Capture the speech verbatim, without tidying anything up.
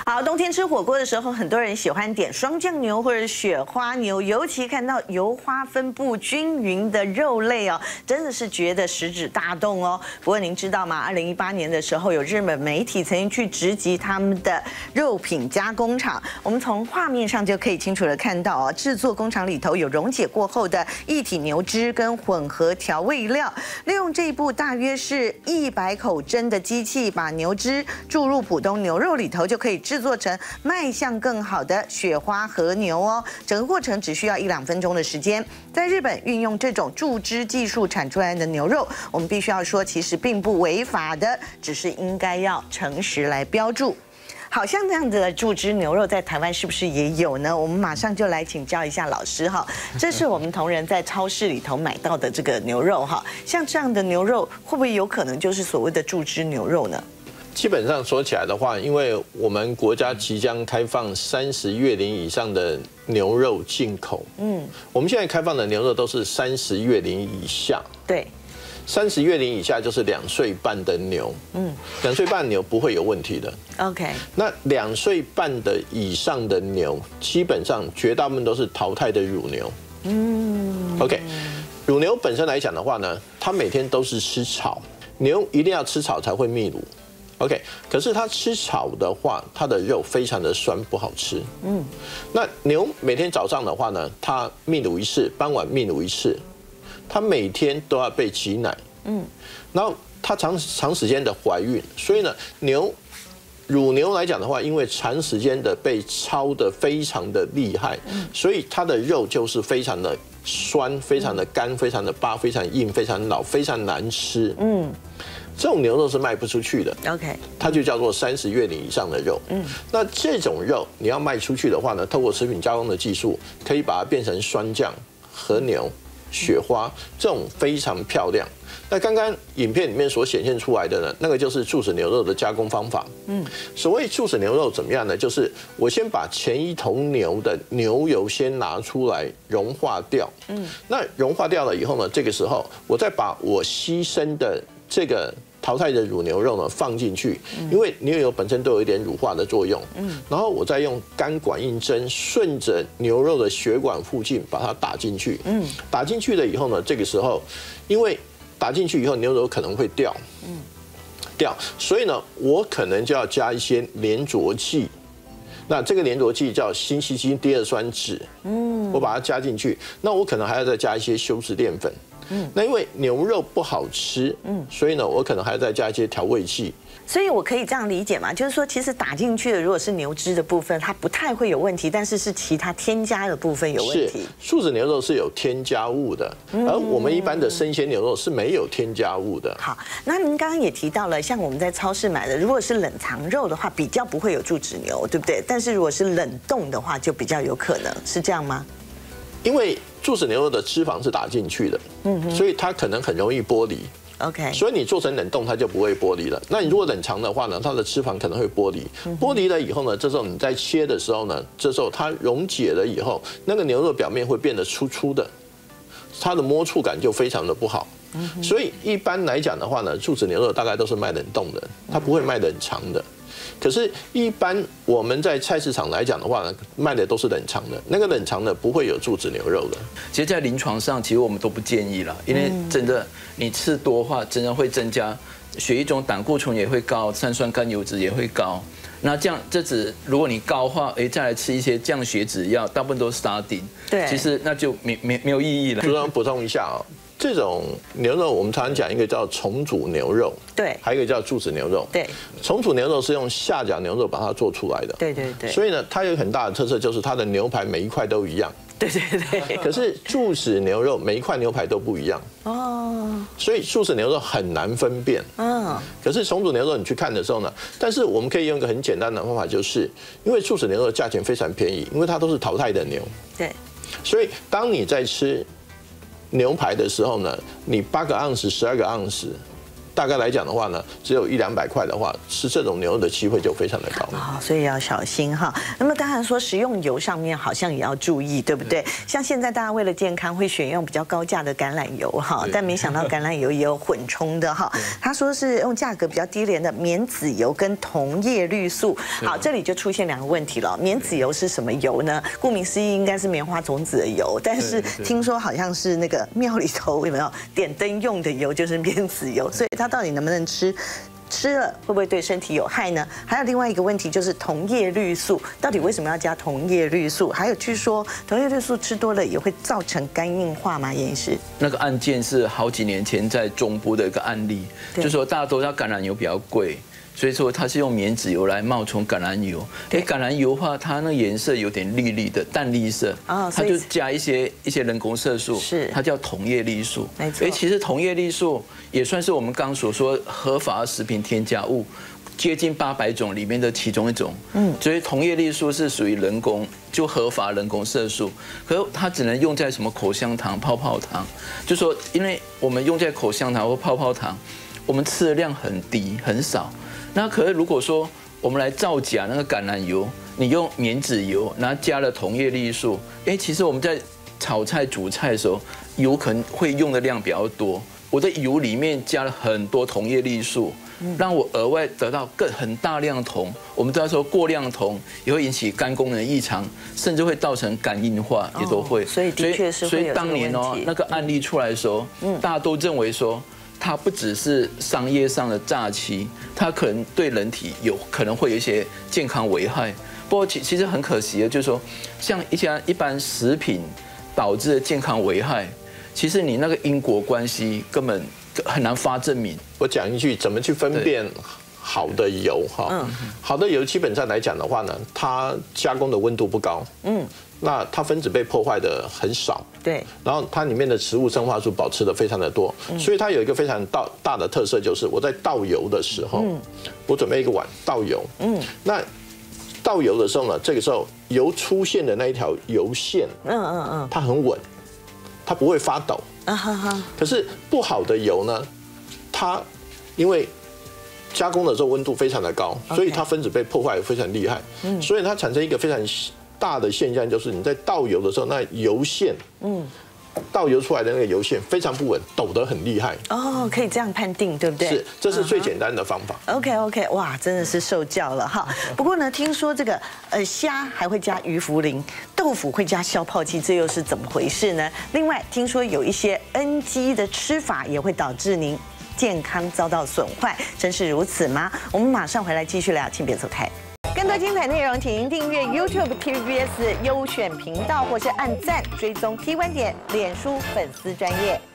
好，冬天吃火锅的时候，很多人喜欢点双酱牛或者雪花牛，尤其看到油花分布均匀的肉类哦，真的是觉得食指大动哦。不过您知道吗？二零一八年的时候，有日本媒体曾经去直击他们的肉品加工厂，我们从画面上就可以清楚的看到哦，制作工厂里头有溶解过后的液体牛脂跟混合调味料，利用这部大约是一百口针的机器，把牛脂注入普通牛肉里头，就可以制作成卖相更好的雪花和牛哦。整个过程只需要一两分钟的时间。在日本运用这种注脂技术产出来的牛肉，我们必须要说，其实并不违法的，只是应该要诚实来标注。好像这样的注脂牛肉在台湾是不是也有呢？我们马上就来请教一下老师哈。这是我们同仁在超市里头买到的这个牛肉哈，像这样的牛肉会不会有可能就是所谓的注脂牛肉呢？ 基本上说起来的话，因为我们国家即将开放三十月龄以上的牛肉进口，嗯，我们现在开放的牛肉都是三十月龄以下， 对。 三十月龄以下就是两岁半的牛，嗯，两岁半牛不会有问题的。 OK， 那两岁半的以上的牛，基本上绝大部分都是淘汰的乳牛。嗯 ，OK， 乳牛本身来讲的话呢，它每天都是吃草，牛一定要吃草才会泌乳。OK， 可是它吃草的话，它的肉非常的酸，不好吃。嗯，那牛每天早上的话呢，它泌乳一次，傍晚泌乳一次。它每天都要被挤奶，嗯，然后它长长时间的怀孕，所以呢，牛乳牛来讲的话，因为长时间的被操的非常的厉害，所以它的肉就是非常的酸、非常的干、非常的巴、非常硬、非常老、非常难吃，嗯，这种牛肉是卖不出去的 ，OK， 它就叫做三十月龄以上的肉，嗯，那这种肉你要卖出去的话呢，透过食品加工的技术，可以把它变成酸酱、和牛。雪花这种非常漂亮。那刚刚影片里面所显现出来的呢，那个就是注脂牛肉的加工方法。嗯，所谓注脂牛肉怎么样呢？就是我先把前一头牛的牛油先拿出来融化掉。嗯，那融化掉了以后呢，这个时候我再把我牺牲的这个淘汰的乳牛肉呢放进去，因为牛油本身都有一点乳化的作用。嗯，然后我再用干管印针顺着牛肉的血管附近把它打进去。嗯，打进去了以后呢，这个时候因为打进去以后牛肉可能会掉，嗯，掉，所以呢，我可能就要加一些粘着剂。那这个粘着剂叫辛烯基第二酸酯，嗯，我把它加进去，那我可能还要再加一些修饰淀粉。嗯，那因为牛肉不好吃，嗯，所以呢，我可能还要再加一些调味剂。 所以我可以这样理解嘛，就是说，其实打进去的如果是牛脂的部分，它不太会有问题，但是是其他添加的部分有问题。 是，注脂牛肉是有添加物的，而我们一般的生鲜牛肉是没有添加物的。 好，那您刚刚也提到了，像我们在超市买的，如果是冷藏肉的话，比较不会有注脂牛，对不对？但是如果是冷冻的话，就比较有可能，是这样吗？ 因为注脂牛肉的脂肪是打进去的，嗯，所以它可能很容易剥离。 OK， 所以你做成冷冻，它就不会剥离了。那你如果冷藏的话呢，它的脂肪可能会剥离。剥离了以后呢，这时候你在切的时候呢，这时候它溶解了以后，那个牛肉表面会变得粗粗的，它的摸触感就非常的不好。所以一般来讲的话呢，注脂牛肉大概都是卖冷冻的，它不会卖冷藏的。可是，一般我们在菜市场来讲的话呢，卖的都是冷藏的，那个冷藏的不会有注脂牛肉的。 其实，在临床上，其实我们都不建议了，因为真的你吃多的话，真的会增加血液中胆固醇也会高，三酸甘油脂也会高。那这样这只如果你高的话，哎，再来吃一些降血脂药，大部分都是沙丁， 对， 其实那就没没没有意义了。 组长补充一下啊。这种牛肉，我们常常讲一个叫重组牛肉， 对， 还有一个叫注脂牛肉， 对。 重组牛肉是用下脚牛肉把它做出来的， 对对对。 所以呢，它有很大的特色，就是它的牛排每一块都一样， 对对对。 可是注脂牛肉每一块牛排都不一样，哦，所以注脂牛肉很难分辨，嗯。可是重组牛肉你去看的时候呢，但是我们可以用一个很简单的方法，就是因为注脂牛肉价钱非常便宜，因为它都是淘汰的牛， 对。 所以当你在吃牛排的时候呢，你八个盎司、十二个盎司， 大概来讲的话呢，只有一两百块的话，吃这种牛肉的机会就非常的高。 啊，所以要小心哈。那么当然说食用油上面好像也要注意，对不对？像现在大家为了健康会选用比较高价的橄榄油哈，但没想到橄榄油也有混充的哈。他说是用价格比较低廉的棉籽油跟同叶绿素。好，这里就出现两个问题了。棉籽油是什么油呢？顾名思义，应该是棉花种子的油，但是听说好像是那个庙里头有没有点灯用的油就是棉籽油，所以它到底能不能吃？吃了会不会对身体有害呢？还有另外一个问题就是同叶绿素，到底为什么要加同叶绿素？还有据说同叶绿素吃多了也会造成肝硬化吗？严医师， 那个案件是好几年前在中部的一个案例，就说大家都知道橄榄油比较贵。所以说它是用棉籽油来冒充橄榄油，哎，橄榄油的话，它那颜色有点绿绿的淡绿色，它就加一些一些人工色素， 是它叫同叶绿素， 没错。 哎，其实同叶绿素也算是我们刚所说合法食品添加物，接近八百种里面的其中一种，嗯，所以同叶绿素是属于人工就合法人工色素，可是它只能用在什么口香糖、泡泡糖，就说因为我们用在口香糖或泡泡糖，我们吃的量很低很少。那可是如果说我们来造假那个橄榄油，你用棉籽油，然后加了同叶绿素，哎，其实我们在炒菜煮菜的时候，油可能会用的量比较多。我的油里面加了很多同叶绿素，让我额外得到更很大量铜。我们知道说过量铜也会引起肝功能异常，甚至会造成肝硬化，也都会。 所以的确是会有这个问题。 所以当年哦那个案例出来的时候，大家都认为说。它不只是商业上的诈欺，它可能对人体有可能会有一些健康危害。不过其其实很可惜的，就是说，像一些一般食品导致的健康危害，其实你那个因果关系根本很难发证明。 我讲一句，怎么去分辨好的油哈？好的油基本上来讲的话呢，它加工的温度不高，嗯，那它分子被破坏的很少。 对， 然后它里面的植物生化素保持的非常的多，所以它有一个非常大大的特色，就是我在倒油的时候，我准备一个碗倒油，嗯，那倒油的时候呢，这个时候油出现的那一条油线，嗯嗯嗯，它很稳，它不会发抖，啊哈哈。可是不好的油呢，它因为加工的时候温度非常的高，所以它分子被破坏非常厉害，所以它产生一个非常大的现象，就是你在倒油的时候，那油线，嗯，倒油出来的那个油线非常不稳，抖得很厉害。 哦，可以这样判定，对不对？ 是，这是最简单的方法。 OK OK， 哇，真的是受教了哈。不过呢，听说这个呃虾还会加鱼茯苓，豆腐会加消泡剂，这又是怎么回事呢？另外，听说有一些 N G 的吃法也会导致您健康遭到损坏，真是如此吗？我们马上回来继续聊，请别走开。更多精彩内容，请订阅 YouTube T V B S 优选频道，或是按赞追踪 T 观点脸书粉丝专页。